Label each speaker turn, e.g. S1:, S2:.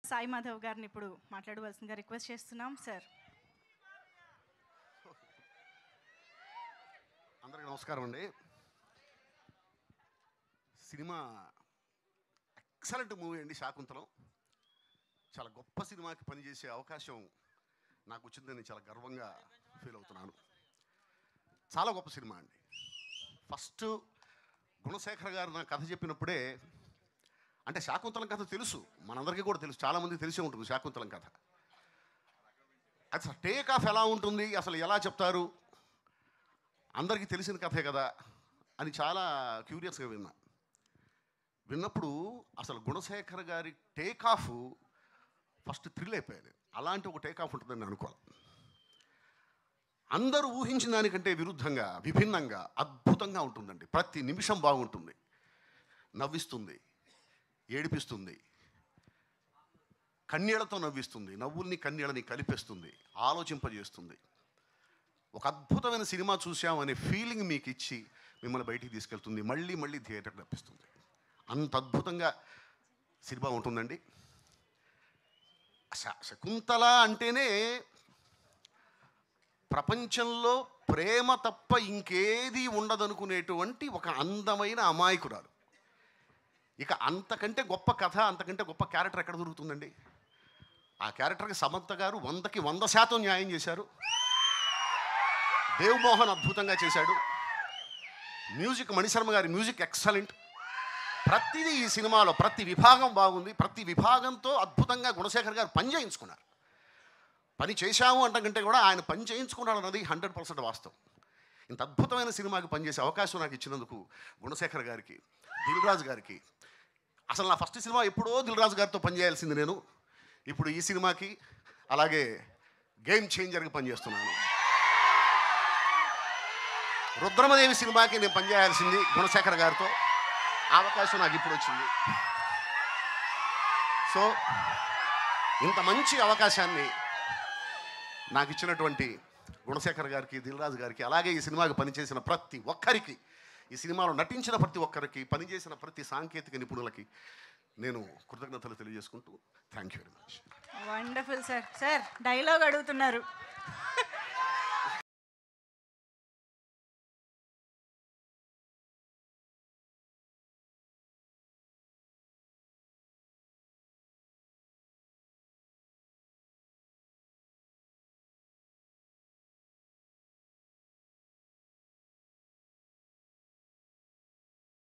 S1: సాయి మాధవ్ గారిని ఇప్పుడు మాట్లాడవలసిందిగా రిక్వెస్ట్ చేస్తున్నాం సార్.
S2: అందరికీ నమస్కారం అండి. సినిమా ఎక్సలెంట్ మూవీ అండి శాకుంతలం. చాలా గొప్ప సినిమాకి పనిచేసే అవకాశం నాకు వచ్చిందని చాలా గర్వంగా ఫీల్ అవుతున్నాను. చాలా గొప్ప సినిమా అండి. ఫస్ట్ గుణశేఖర్ గారు నా కథ చెప్పినప్పుడే, అంటే శాకుంతలం కథ తెలుసు, మనందరికీ కూడా తెలుసు, చాలామందికి తెలిసే ఉంటుంది శాకుంతలం కథ. అసలు టేక్ ఆఫ్ ఎలా ఉంటుంది, అసలు ఎలా చెప్తారు, అందరికీ తెలిసిన కథే కదా అని చాలా క్యూరియస్గా విన్నప్పుడు అసలు గుణశేఖర్ గారి టేక్ ఆఫ్ ఫస్ట్ థ్రిల్ అయిపోయాను. అలాంటి ఒక టేక్ ఆఫ్ ఉంటుందని అనుకోవాలి. అందరూ ఊహించిన దానికంటే విరుద్ధంగా, విభిన్నంగా, అద్భుతంగా ఉంటుందండి. ప్రతి నిమిషం బాగుంటుంది, నవ్విస్తుంది, ఏడిపిస్తుంది, కన్నీళ్లతో నవ్విస్తుంది, నవ్వుల్ని కన్నీళ్ళని కలిపేస్తుంది, ఆలోచింపజేస్తుంది. ఒక అద్భుతమైన సినిమా చూసామనే ఫీలింగ్ మీకు ఇచ్చి మిమ్మల్ని బయటికి తీసుకెళ్తుంది, మళ్ళీ మళ్ళీ థియేటర్కి రప్పిస్తుంది. అంత అద్భుతంగా సినిమా ఉంటుందండి. శకుంతల అంటేనే ప్రపంచంలో ప్రేమ తప్ప ఇంకేది ఉండదనుకునేటువంటి ఒక అందమైన అమాయకురాలు. ఇక అంతకంటే గొప్ప కథ, అంతకంటే గొప్ప క్యారెక్టర్ ఎక్కడ దొరుకుతుందండి? ఆ క్యారెక్టర్కి సమంత గారు 100కి 100% న్యాయం చేశారు. దేవ్ మోహన్ అద్భుతంగా చేశాడు. మ్యూజిక్, మణిశర్మ గారి మ్యూజిక్ ఎక్సలెంట్. ప్రతిదీ ఈ సినిమాలో ప్రతి విభాగం బాగుంది. ప్రతి విభాగంతో అద్భుతంగా గుణశేఖర్ గారు పని చేయించుకున్నారు. పని చేశాము అంటకంటే కూడా ఆయన పని చేయించుకున్నాడు అన్నది 100% వాస్తవం. ఇంత అద్భుతమైన సినిమాకి పనిచేసే అవకాశం నాకు ఇచ్చినందుకు గుణశేఖర్ గారికి, దిల్ రాజు గారికి, అసలు నా ఫస్ట్ సినిమా ఎప్పుడో దిల్ రాజు గారితో పనిచేయాల్సింది నేను. ఇప్పుడు ఈ సినిమాకి అలాగే గేమ్ చేంజర్కి పనిచేస్తున్నాను. రుద్రమదేవి సినిమాకి నేను పనిచేయాల్సింది గుణశేఖర్ గారితో. ఆ అవకాశం నాకు ఇప్పుడు వచ్చింది. సో ఇంత మంచి అవకాశాన్ని నాకు ఇచ్చినటువంటి గుణశేఖర్ గారికి, దిల్ రాజు గారికి, అలాగే ఈ సినిమాకి పనిచేసిన ప్రతి ఒక్కరికి, ఈ సినిమాలో నటించిన ప్రతి ఒక్కరికి, పనిచేసిన ప్రతి సాంకేతిక నిపుణులకి నేను కృతజ్ఞతలు తెలియజేసుకుంటూ thank you very much.
S1: Wonderful sir. Sir dialogue అడుగుతున్నారు.